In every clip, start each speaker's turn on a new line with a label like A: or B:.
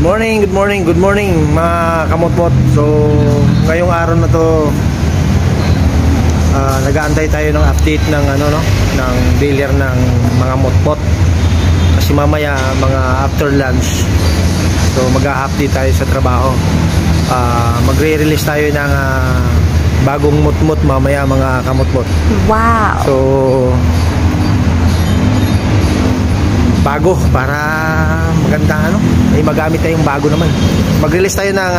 A: Good morning mga kamotmot. So ngayong araw na to nag-aantay tayo ng update ng ng dealer ng mga motmot. Kasi mamaya mga after lunch, so mag-a-update tayo sa trabaho. Magre-release tayo ng bagong motmot mamaya mga kamotmot.
B: Wow.
A: So bago para maganda ay magamit tayong bago naman. Mag-release tayo ng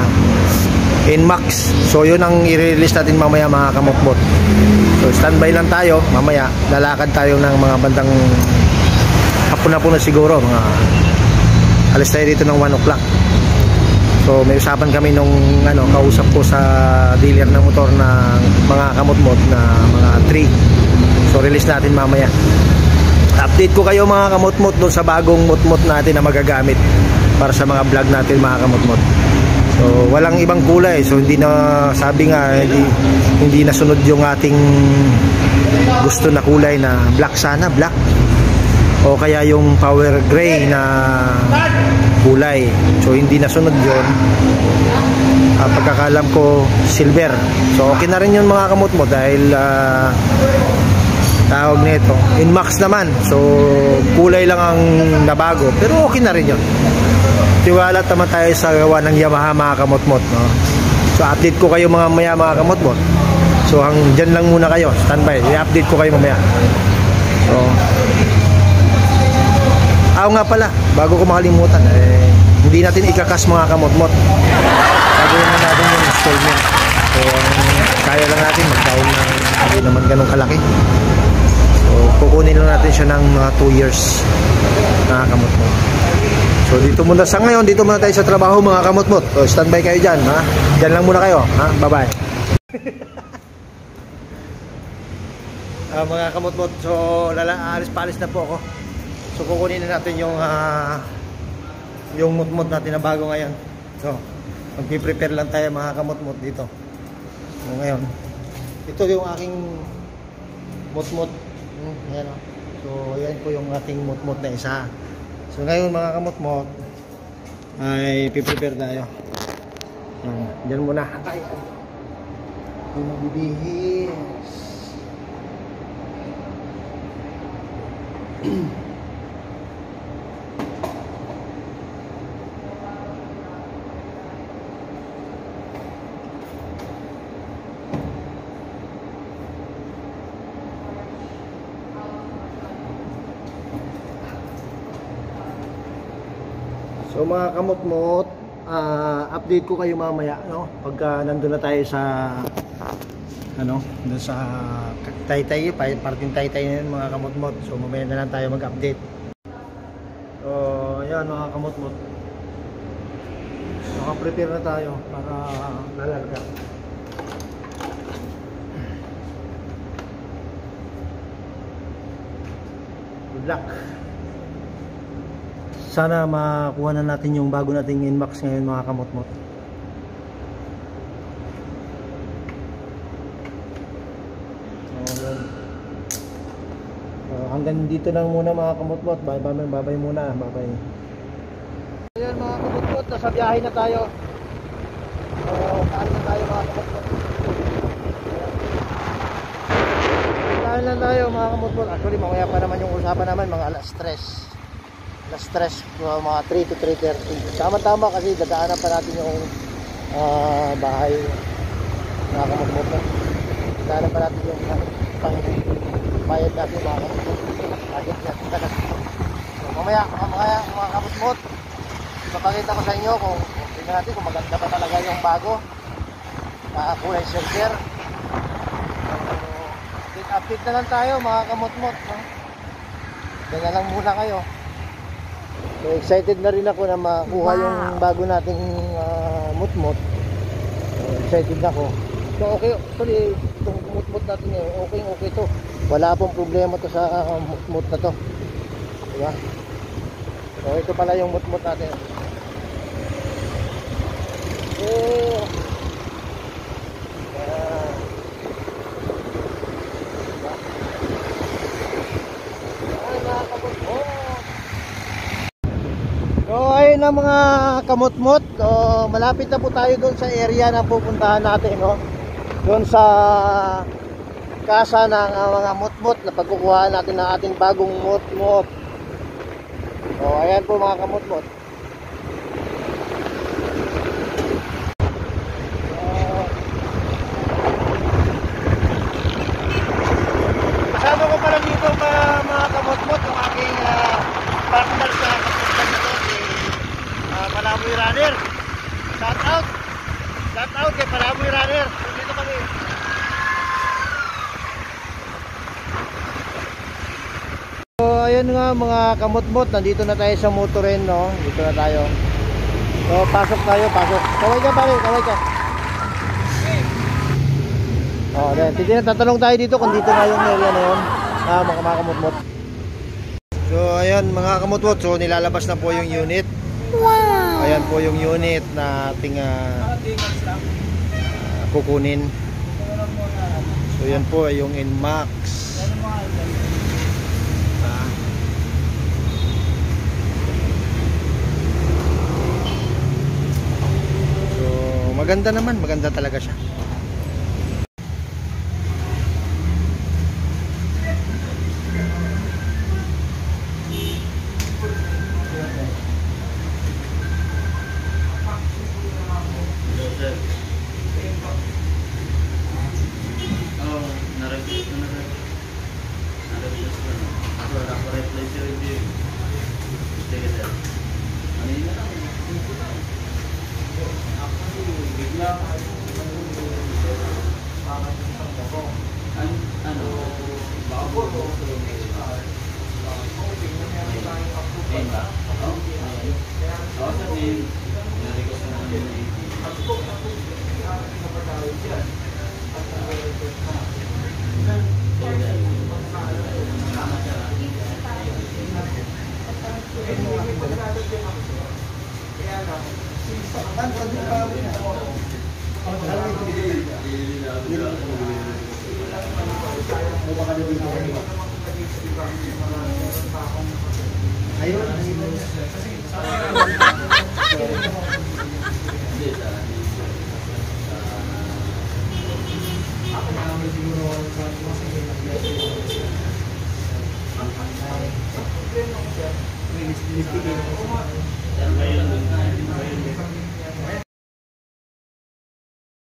A: NMAX. So yun ang i-release natin mamaya mga kamotmot. So standby lang tayo. Mamaya lalakad tayo ng mga bandang hapon-hapon na siguro. Alis tayo dito ng 1 o'clock. So may usapan kami nung kausap ko sa dealer ng motor na mga kamotmot na mga 3. So release natin mamaya. Update ko kayo mga kamotmot doon sa bagong motmot natin na magagamit para sa mga vlog natin mga kamotmot. So walang ibang kulay. So hindi na, sabi nga hindi nasunod yung ating gusto na kulay na black, sana black o kaya yung power gray na kulay. So hindi nasunod yun. Pagkakalam ko silver. So okay na rin yun mga kamotmot dahil tawag nito NMAX naman. So kulay lang ang nabago pero okay na rin yun. Tiwala naman tayo sa gawa ng Yamaha mga kamotmot, no? So update ko kayo mga kamotmot. So dyan lang muna kayo, standby. I-update ko kayo mamaya. So nga pala, bago ko makalimutan, hindi natin ikakas mga kamotmot. Gagawin na natin yung installment. So kaya lang natin mag-down ng hindi naman ganun kalaki. So kukunin lang natin siya ng mga 2 years mga kamotmot. So dito muna sa ngayon, dito muna tayo sa trabaho mga kamotmot. So standby kayo dyan, ha? Dyan lang muna kayo, ha? Bye bye. Mga kamotmot, so alis na po ako. So kukunin na natin yung motmot natin na bago ngayon. So magpiprepare lang tayo mga kamotmot dito. So ngayon, ito yung aking motmot. Ayan, so ayan po yung ating motmot na isa. So ngayon mga kamotmot ay piprepare tayo. Diyan muna. Ay, hindi magbibihis. So mga kamotmot, update ko kayo mamaya, no? Pagka nandun na tayo sa doon sa Taytay, parting Taytay na yun mga kamotmot. So mamaya na lang tayo mag-update. So ayan mga kamotmot, naka-prepare na tayo para lalarga. Good luck. Sana makuha na natin yung bago nating NMAX ngayon mga kamotmot. Hanggang dito lang muna mga kamotmot. Bye muna. Bye. Ayan mga kamotmot, nasa biyahe na tayo. Saan na tayo mga kamotmot? Saan na tayo mga kamotmot? Actually mamaya pa naman yung usapan naman, mga alas 3 mga 3 to 3:30. Tama kasi dadaanan pa natin yung bahay mga kamotmot. Dadaanan pa natin yung pangbayad natin mga kamotmot. So mamaya mga kamotmot, ipapakita ko sa inyo kung tingnan natin kung maganda pa talaga yung bago kulay silver. Update na lang tayo mga kamotmot, no? Ganyan lang muna kayo. So excited na rin ako na makuha yung bago nating motmot. So excited na ako. So okay, actually itong motmot natin ngayon, okay to. Wala pong problema to sa motmot na to. Diba? So ito pala yung motmot natin. So ayun ayun ang mga kamot-mot. So, malapit na po tayo doon sa area na pupuntahan natin, no? Doon sa kasa ng mga mot-mot na pagkukuhaan natin ng ating bagong mot-mot. So, ayan po mga kamot-mot. Kasama ko pala dito mga kamot-mot yung aking partner sa kapuntan na to, si Palaboy Runner. Shout out kay Palaboy Runner. Dito kami. So ayun nga mga kamot-mot, nandito na tayo sa motorin, no? Dito na tayo. So pasok tayo, pasok. Kaway ka pare, kaway ka. Oh, then titignan, tatanong tayo dito kung dito nga yung area na yun. Mga kamot-mot. So ayan mga kamot-mot, so nilalabas na po yung unit. Wow. Ayan po yung unit na ating kukunin. So yan po yung Inmax. So maganda naman, maganda talaga siya.